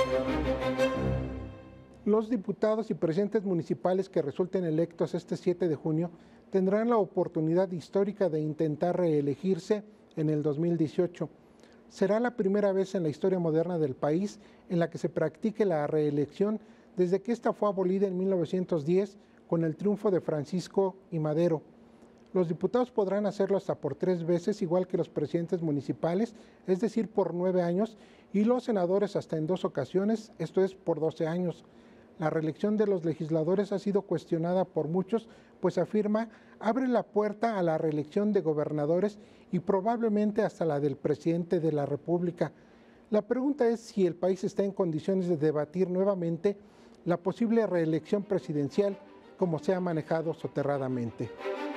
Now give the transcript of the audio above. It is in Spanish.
Los diputados y presidentes municipales que resulten electos este 7 de junio tendrán la oportunidad histórica de intentar reelegirse en el 2018. Será la primera vez en la historia moderna del país en la que se practique la reelección desde que esta fue abolida en 1910 con el triunfo de Francisco I. Madero. Los diputados podrán hacerlo hasta por 3 veces, igual que los presidentes municipales, es decir, por 9 años, y los senadores hasta en 2 ocasiones, esto es, por 12 años. La reelección de los legisladores ha sido cuestionada por muchos, pues afirma abre la puerta a la reelección de gobernadores y probablemente hasta la del presidente de la República. La pregunta es si el país está en condiciones de debatir nuevamente la posible reelección presidencial como se ha manejado soterradamente.